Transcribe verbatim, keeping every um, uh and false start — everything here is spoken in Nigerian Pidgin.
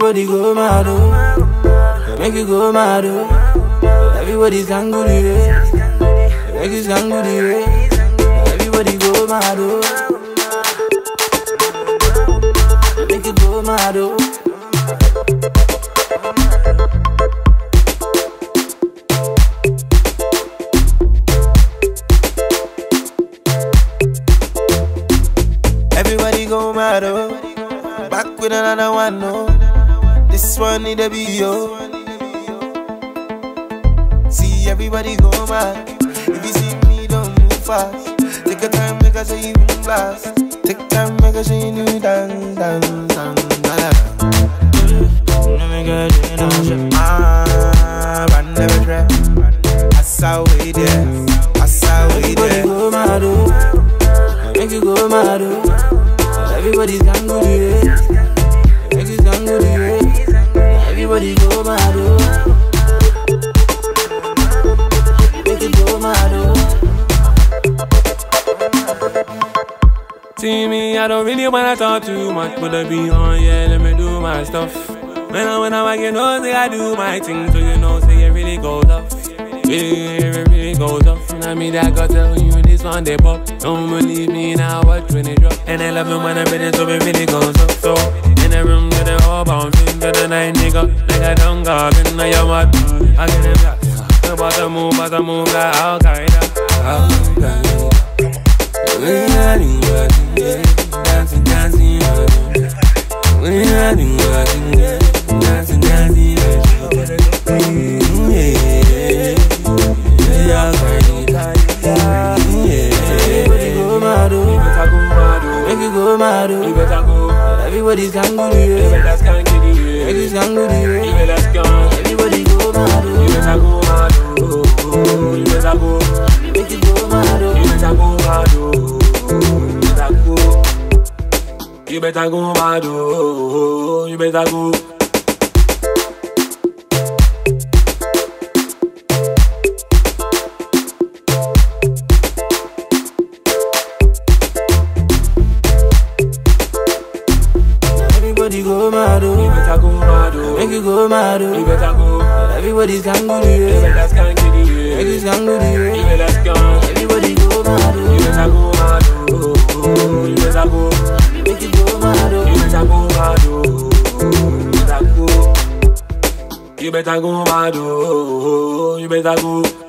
Everybody go mad, oh. Make you go mad, oh. Everybody's angry, yeah. Make you angry, yeah. Everybody go mad, oh. Make you go mad, oh. Everybody go mad, oh. Back with another one, no. This one need to be yo. See everybody go mad. If you see me, don't move fast. Take your time, make us say you blast. Take time, make us say you new dance, dance, dance, dance. Ah, I never try. I saw way there. I saw way there. Everybody go mad, oh. Make you go mad, oh. Everybody's angry, yeah. Make you angry, yeah. Everybody go mad, oh. Make you go mad, oh. See me, I don't really wanna talk too much, but I be on, yeah, let me do my stuff. When I when I work, you know, say I do my thing, so you know, say it really goes up. Yeah, it really goes up. And I mean, I gotta tell you, this one they pop. Don't believe me now, watch when it drop. And I love me when I'm ready, so it really goes up. So, in the room, to the whole bouncing to the night, nigga. Like I don't go, in the your mouth. I get them shots. About to move, about to move, like Al Qaeda. Al Qaeda. Dancing, dancing, when I do nothing, dancing, dancing, everybody go mad, oh. Make you go mad, oh. Everybody's angry, yeah. Make you angry, yeah. Everybody go mad, oh. Make you go mad, oh. You better go mad, oh. You better go. Everybody go mad, oh. You better go mad, oh. Make you go mad, oh. You better go. Everybody's angry, You yeah. better skank it, yeah. Make you angry, You yeah. better skank. Everybody go mad, oh. You better go mad, oh. You better go. Make you go mad, oh. You better go mad, oh. You better go. You better go mad, oh. You better go.